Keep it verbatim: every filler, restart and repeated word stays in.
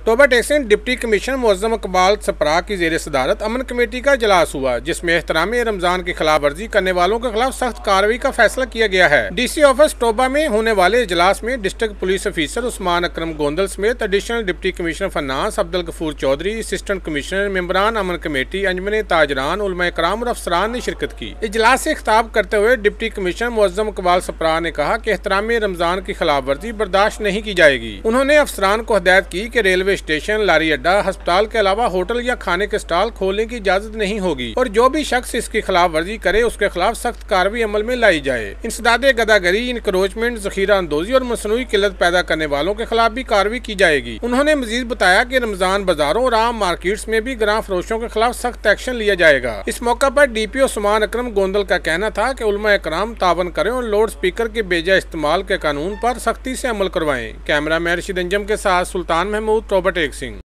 توبہ ٹیکسن deputy commissioner معظم اقبال سپرا کی زیر صدارت امن کمیٹی کا اجلاس ہوا، جس میں احترام رمضان کی خلاف ورزی کرنے والوں کے خلاف سخت کارروائی کا فیصلہ کیا گیا ہے۔ ڈی سی آفس توبہ میں ہونے والے اجلاس میں district police officer Usman Akram Gondal سمیت additional deputy commissioner finance Abdul Ghafoor Chaudhry, assistant commissioner, ممبران امن کمیٹی، انجمن تاجران، علماء کرام اور افسران نے شرکت کی۔ اجلاس سے خطاب کرتے ہوئے ڈپٹی کمشنر معظم اقبال سپرا نے کہا کہ احترام رمضان کی خلاف ورزی برداشت نہیں کی جائے گی۔ انہوں نے افسران کو ہدایت کی کہ ریلوے اسٹیشن، لاری اڈا، ہسپتال کے علاوہ ہوٹل یا کھانے کے اسٹال کھولنے کی اجازت نہیں ہوگی اور جو بھی شخص اس کی خلاف ورزی کرے اس کے خلاف سخت کارروائی عمل میں لائی جائے۔ انسداد گداگری، انکروچمنٹ، ذخیرہ اندوزی اور مصنوعی قلت پیدا کرنے والوں کے خلاف بھی کارروائی کی جائے گی۔ انہوں نے مزید بتایا کہ رمضان بازاروں اور عام مارکیٹس میں بھی گراں فروشوں کے خلاف سخت ایکشن لیا جائے گا۔ اس موقع پر ڈی پی او عثمان اکرم گوندل کا کہنا تھا کہ علماء کرام تعاون کریں اور لاؤڈ اسپیکر کے بیجا استعمال کے قانون پر سختی سے عمل کروائیں۔ کیمرہ مین رشید انجم کے ساتھ سلطان محمود، توبہ ٹیکسن۔